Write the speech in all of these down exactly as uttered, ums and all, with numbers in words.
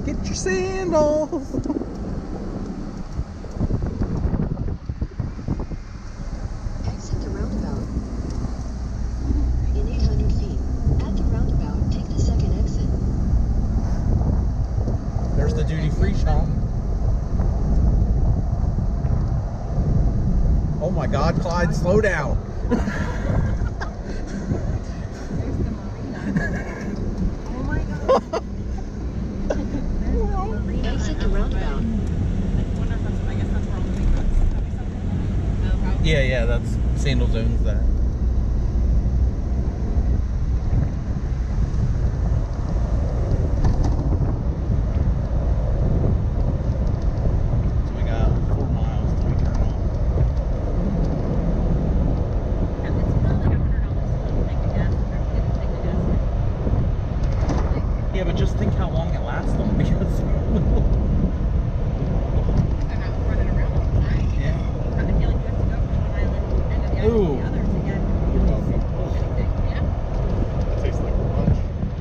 Get your sandals. Exit the roundabout. In eight hundred feet, at the roundabout, take the second exit. There's the duty-free shop. Oh my God, Clyde, slow down. Exit the roundabout. Yeah, yeah, that's Sandals owns that. So we got four miles till we turn off. Yeah, but just think how long it lasts them because They're not running around all the time. yeah. I feel like you have to go from one island and the other to Ooh. the other to get You're welcome. anything. Yeah. That tastes like lunch.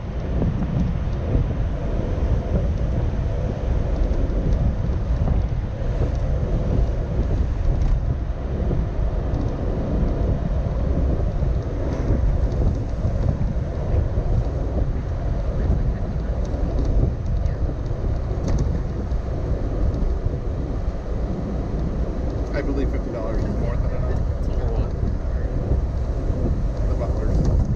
I believe fifty dollars is more than enough. For what? The butlers.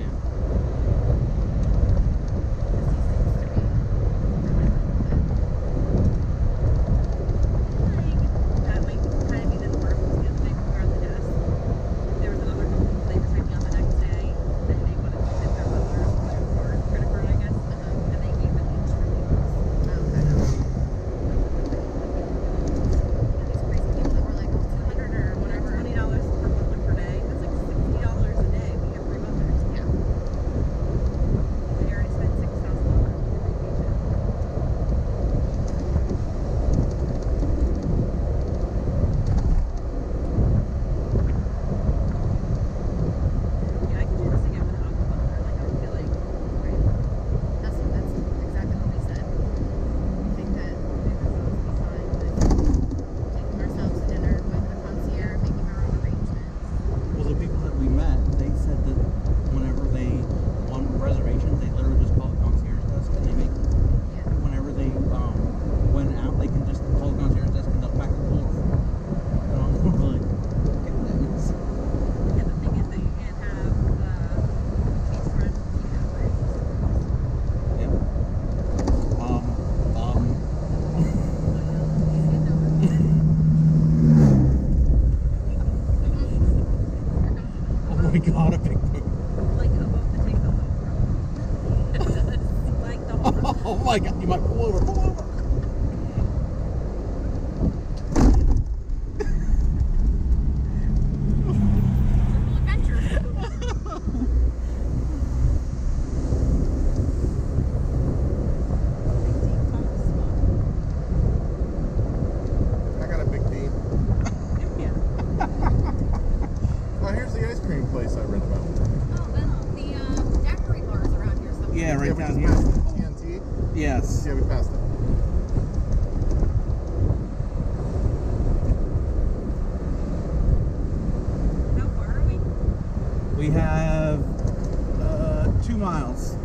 That might kind of be the worst because the other night we were on the desk. There was another couple people they were checking on the next day and they wanted to tip their butlers or credit card, I guess, and they gave them each fifty bucks. And these crazy people that were like, oh, two hundred or whatever, twenty dollars per butler per day. That's like sixty dollars a day. We get three butlers. Yeah. They already spent six thousand dollars on their vacation. Yeah, I could do this again without the butler. Like, I would feel like, right? That's that's exactly what we said. We think that it would be fine with taking ourselves to dinner with a concierge, making our own arrangements. Well, the people that we met, they said that whenever they want reservations, they literally just call the concierge desk and they make them. Yeah. Whenever they um, went out, they can just call the concierge desk and they'll pack the floor. And I'm like, goodness. Yeah, the thing is that you can't have the beachfront takeout. Yep. Um, um, oh my God, a big boat. Like above the takeout. Like the whole. Oh my God, you might pull over, pull over. Triple adventure. I got a big D. Yeah. Oh, here's the ice cream place I read about. Oh, the the uh, daiquiri bars around here somewhere. Yeah, right Yeah, we down just here. passed T N T. Yes. Yeah, we passed it. How far are we? We have uh, two miles.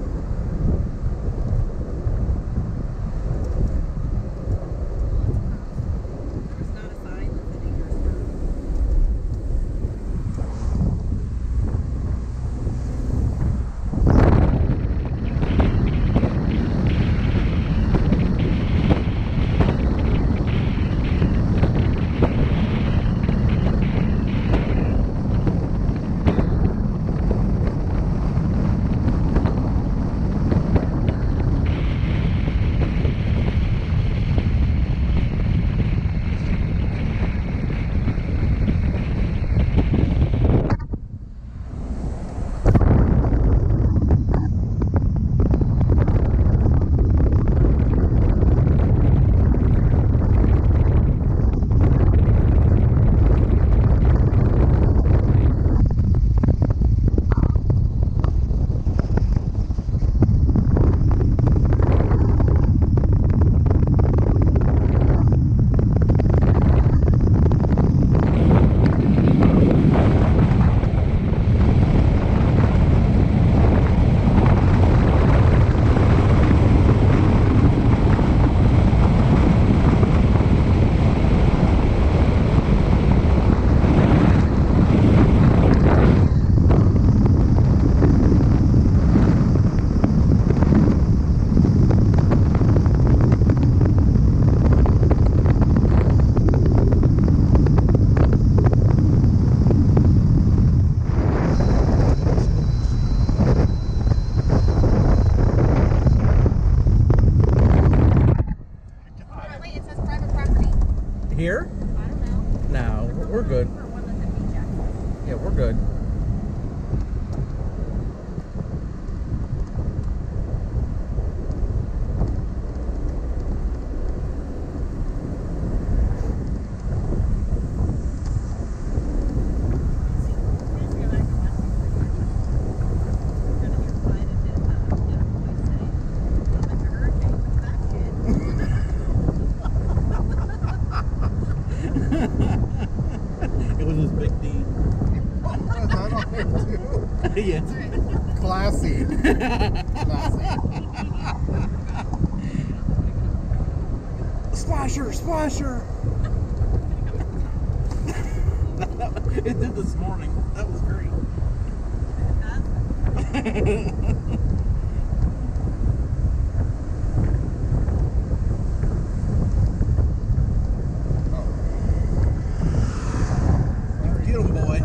There's not a sign that the dangerous road. Here? I don't know. No, we're good. Or one that's at beach access. Yeah, we're good. It was his big D. That on there too. Yeah. Classy. Classy. Splasher, splasher. It did this morning. That was great. Get him, boy.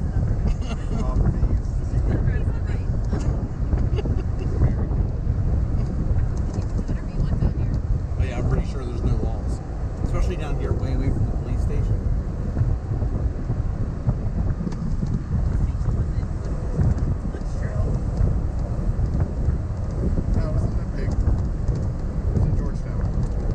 Oh yeah, I'm pretty sure there's no walls, especially down here, way away from the police station. No, it wasn't that big. It was in Georgetown.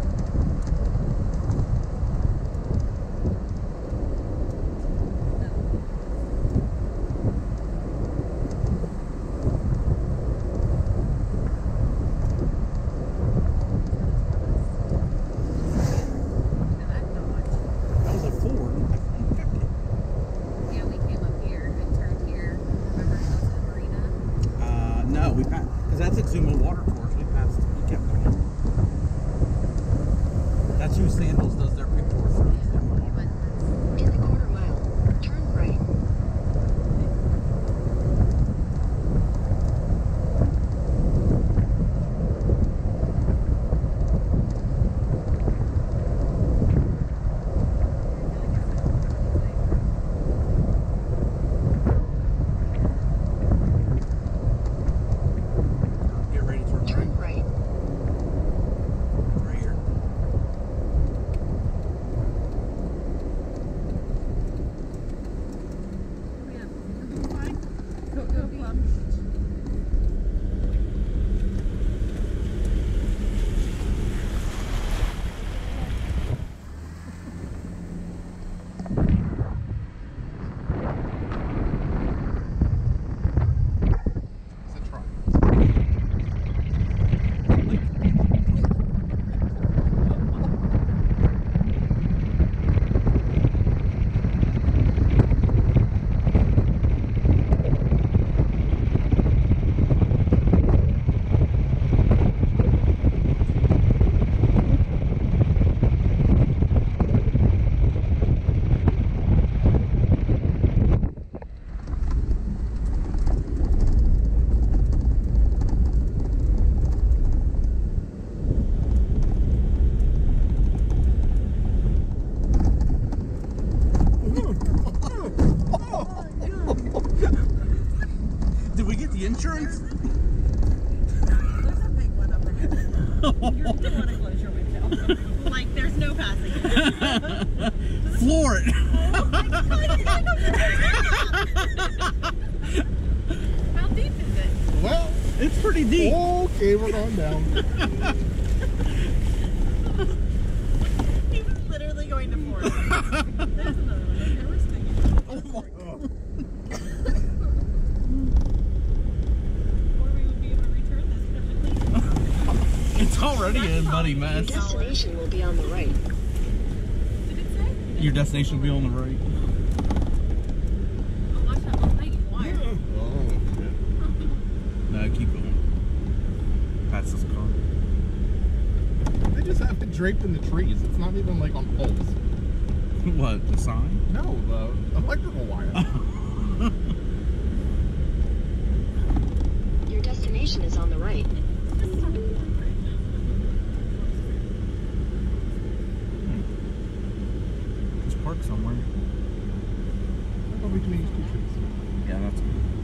That was a Ford. Yeah, we came up here and turned here. Remember to go to the marina? Uh, no, we passed because that's Exuma Water Course. We passed. We kept going. That's who Sandals does their pick tour for. Exuma Water. But In the quarter mile, turn right. Get ready to turn Turn right. right. Right here. Coco plum. It's a try. Did we get the insurance? There's a big one up ahead. You don't want to close your window. Like, there's no passing. Floor it. how deep is it? Well, It's pretty deep. okay, we're going down. He was literally going to force it. There's another one. Here we're sticking. Oh my. Or we would be able to return this perfectly. It's already a muddy Your mess. destination will be on the right. Did it say? Your destination will be on the right. Oh, watch that little thing. Wire. Oh, shit. No, keep going. Past this car. They just have it draped in the trees. It's not even like on poles. What, the sign? No, the electrical wire. Your destination is on the right. It's parked somewhere. I'll go between these two trees. Yeah, that's good.